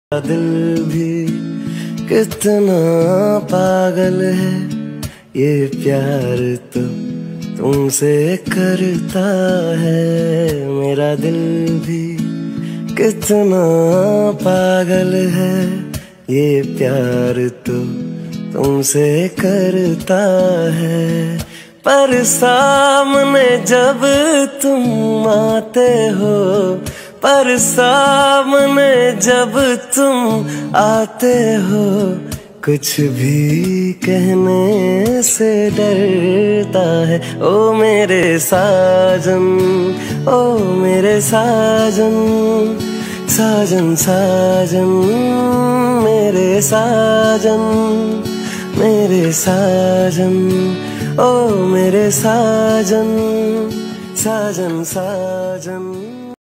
दिल भी कितना पागल है, ये प्यार तो तुमसे करता है। मेरा दिल भी कितना पागल है, ये प्यार तो तुमसे करता है। पर सामने जब तुम आते हो, पर सामने जब तुम आते हो, कुछ भी कहने से डरता है। ओ मेरे साजन, ओ मेरे साजन, साजन साजन, मेरे साजन, मेरे साजन, ओ मेरे साजन, साजन साजन।